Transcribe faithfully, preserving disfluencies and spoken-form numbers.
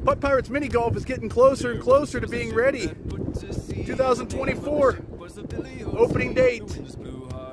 Putt Pirates Mini Golf is getting closer and closer to being ready. two thousand twenty-four, opening date.